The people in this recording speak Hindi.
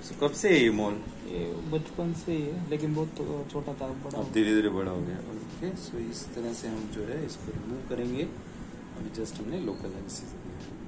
So, कब से है ये मॉल? ये बचपन से ही है, लेकिन बहुत छोटा था, बड़ा अब धीरे धीरे बड़ा हो गया। ओके, सो इस तरह से हम जो है इसको रिमूव करेंगे। अभी जस्ट हमने लोकलाइज किया।